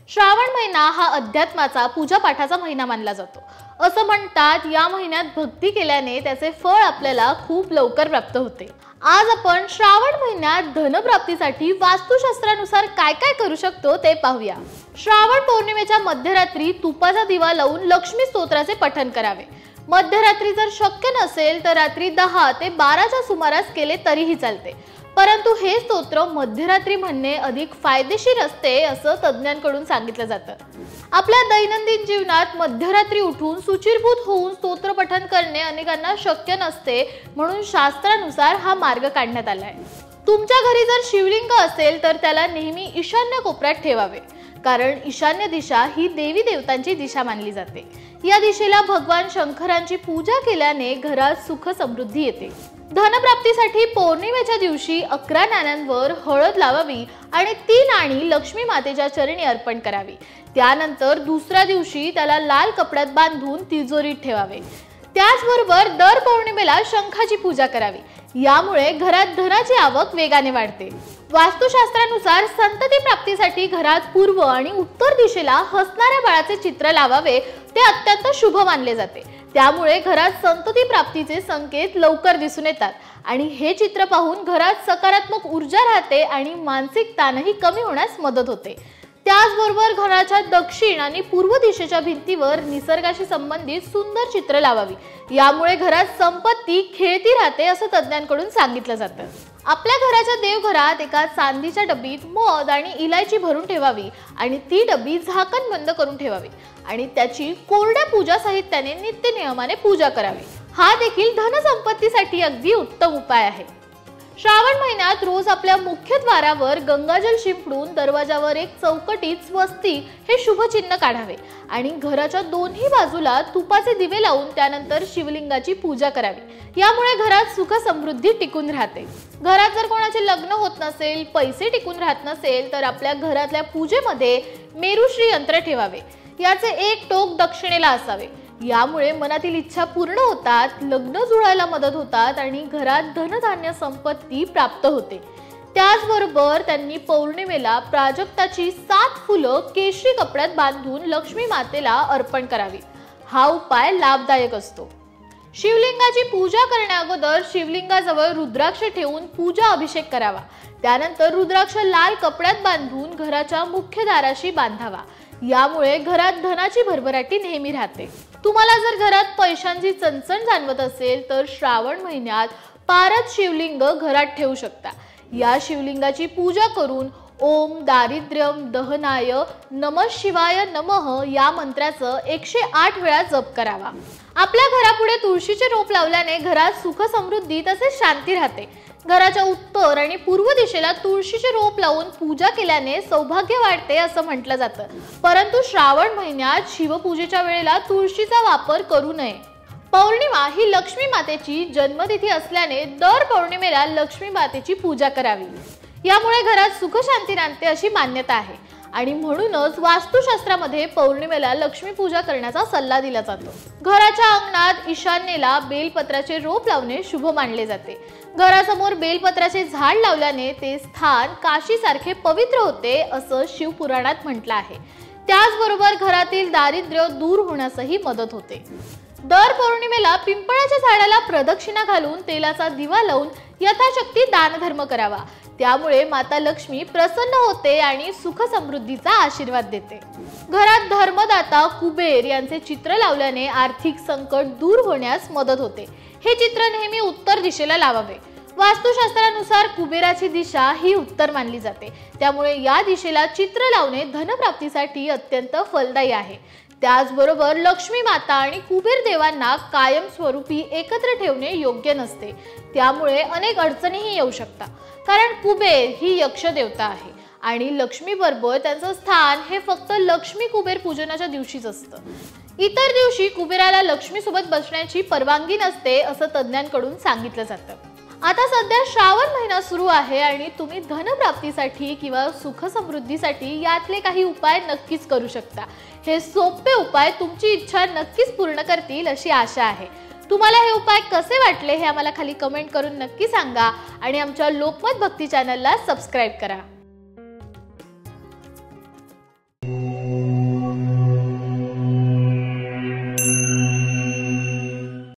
श्रावण महिना हा अध्यात्माचा पूजापाठाचा महिना मानला जातो। असं म्हणतात या महिन्यात भक्ती केल्याने त्याचे फळ आपल्याला खूप लवकर प्राप्त होते। आज आपण श्रावण महिन्यात धनप्राप्तीसाठी वास्तुशास्त्रानुसार काय काय करू शकतो ते पाहूया। श्रावण पौर्णिमेच्या मध्यरात्री तुपाचा दिवा लावून लक्ष्मी स्तोत्राचे पठण करावे। मध्यरात्री जर शक्य नसेल तर रात्री 10 ते 12च्या सुमारास केले तरीही चालते, परंतु हे स्तोत्र मध्यरात्री म्हणणे अधिक फायदेशीर असते असं तज्ञांकडून सांगितलं जातं। आपल्या दैनंदिन जीवनात मध्यरात्री उठून शुचिर्भूत होऊन स्तोत्र पठण करणे अनेकांना शक्य नसते, म्हणून शास्त्रानुसार हा मार्ग काढण्यात आलाय। तुमच्या घरी जर शिवलिंग असेल तर त्याला नेहमी ईशान्य कोपऱ्यात ठेवावे, कारण ईशान्य दिशा ही देवी देवतांची दिशा मानली जाते। या दिशेला भगवान शंकरांची पूजा केल्याने घरात सुख समृद्धी येते। धनप्राप्तीसाठी पौर्णिमेच्या दिवशी 11 नाण्यांवर हळद लावावी आणि ती नाणी लक्ष्मी मातेच्या चरणी अर्पण करावी। त्यानंतर दुसऱ्या दिवशी त्याला लाल कपड्यात बांधून तिजोरीत ठेवावे। त्याचबरोबर दर पौर्णिमेला शंखाची पूजा करावी, यामुळे घरात धनाची आवक वेगाने वाढते। वास्तुशास्त्रानुसार संतती प्राप्तीसाठी घरात पूर्व आणि उत्तर दिशेला हसणाऱ्या बाळाचे चित्र लावावे, ते अत्यंत शुभ मानले जाते। त्यामुळे घरात संतती प्राप्तीचे संकेत लवकर दिसून येतात आणि हे चित्र पाहून घरात सकारात्मक ऊर्जा राहते आणि मानसिक ताणही कमी होण्यास मदत होते। त्याचबरोबर घराच्या दक्षिण आणि पूर्व दिशेच्या भिंतीवर निसर्गाशी संबंधित सुंदर चित्र लावावी, यामुळे घरात संपत्ती खेळती राहते असं तज्ञांकडून सांगितलं जातं। आपल्या घराच्या देवघरात एका चांदीच्या डबीत मध आणि इलायची भरून ठेवावी आणि ती डबी झाकण बंद करून ठेवावी आणि त्याची कोरड्या पूजा साहित्याने नित्य नियमाने पूजा करावी। हा देखील धनसंपत्तीसाठी अगदी उत्तम उपाय आहे। श्रावण महिन्यात रोज आपल्या मुख्य द्वारावर गंगाजल शिंपडून दरवाजावर एक चौकटीत स्वस्ती हे शुभ चिन्ह काढावे आणि घराच्या दोन्ही बाजूला तुपाचे दिवे लावून त्यानंतर शिवलिंगाची पूजा करावी। यामुळे घरात सुख समृद्धी टिकून राहते। घरात जर कोणाचे लग्न होत नसेल, पैसे टिकून राहत नसेल तर आपल्या घरातल्या पूजेमध्ये मेरुश्री यंत्र ठेवावे। याचे एक टोक दक्षिणेला असावे, यामुळे मनातील इच्छा पूर्ण होतात, लग्न जुळायला मदत होतात आणि घरात धनधान्य संपत्ती प्राप्त होते। त्याचबरोबर त्यांनी पौर्णिमेला प्राजक्ताची 7 फुलं केशरी कपड्यात बांधून लक्ष्मी मातेला अर्पण करावी। हा उपाय लाभदायक असतो। शिवलिंगाची पूजा करण्याअगोदर शिवलिंगाजवळ रुद्राक्ष ठेवून पूजा अभिषेक करावा। त्यानंतर रुद्राक्ष लाल कपड्यात बांधून घराच्या मुख्य दाराशी बांधावा, यामुळे घरात धनाची भरभराटी नेहमी राहते। तुम्हाला जर घरात पैशांची चणचण जाणवत असेल तर श्रावण महिन्यात पारद शिवलिंग घरात ठेवू शकता। या शिवलिंगाची पूजा करून ओम दारिद्र्यम दहनाय नमः शिवाय नमः या मंत्राचं 108 वेळा जप करावा। आपल्या घरापुढे तुळशीचे रोप लावल्याने घरात सुख समृद्धी तसेच शांती राहते। घराच्या उत्तर आणि पूर्व दिशेला तुळशीचे रोप लावून पूजा केल्याने सौभाग्य वाढते असं म्हटलं जातं, परंतु श्रावण महिन्यात शिवपूजेच्या वेळेला तुळशीचा वापर करू नये। पौर्णिमा ही लक्ष्मी मातेची जन्मतिथी असल्याने दर पौर्णिमेला लक्ष्मी मातेची पूजा करावी, यामुळे घरात सुख शांती नांदते अशी मान्यता आहे आणि म्हणूनच वास्तुशास्त्रामध्ये पौर्णिमेला लक्ष्मी पूजा करण्याचा सल्ला दिला जातो। घराच्या अंगणात ईशान्येला बेलपत्राचे रोप लावणे शुभ मानले जाते। घरासमोर बेलपत्राचे झाड लावल्याने ते स्थान काशीसारखे पवित्र होते असं शिवपुराणात म्हटलं आहे। त्याचबरोबर घरातील दारिद्र्य दूर होण्यासही मदत होते। दर पौर्णिमेला पिंपळाच्या झाडाला प्रदक्षिणा घालून तेलाचा दिवा लावून यथाशक्ती दानधर्म करावा, त्यामुळे माता लक्ष्मी प्रसन्न होते आणि सुख समृद्धीचा आशीर्वाद देते। घरात धर्मदाता कुबेर यांचे चित्र लावल्याने आर्थिक संकट दूर होण्यास मदत होते। हे चित्र नेहमी उत्तर दिशेला लावावे। वास्तुशास्त्रानुसार कुबेराची दिशा ही उत्तर मानली जाते, त्यामुळे या दिशेला चित्र लावणे धनप्राप्तीसाठी अत्यंत फलदायी आहे। त्याचबरोबर लक्ष्मी माता आणि कुबेर देवांना कायमस्वरूपी एकत्र ठेवणे योग्य नसते, त्यामुळे अनेक अडचणीही येऊ शकतात, कारण कुबेर ही यक्ष देवता आहे आणि लक्ष्मी बरोबर त्यांचं स्थान हे फक्त लक्ष्मी कुबेर पूजनाच्या दिवशीच असतं। इतर दिवशी कुबेराला लक्ष्मी सोबत बसण्याची परवानगी नसते असं तज्ञांकडून सांगितलं जातं। आता सध्या श्रावण महिना सुरू आहे आणि तुम्ही धनप्राप्तीसाठी किंवा सुख समृद्धीसाठी यातले काही उपाय नक्कीच करू शकता। हे सोपे उपाय तुमची इच्छा नक्कीच पूर्ण करतील अशी आशा आहे। तुम्हाला हे उपाय कसे वाटले हे आम्हाला खाली कमेंट करून नक्की सांगा आणि आमच्या लोकमत भक्ती चॅनलला सबस्क्राइब करा।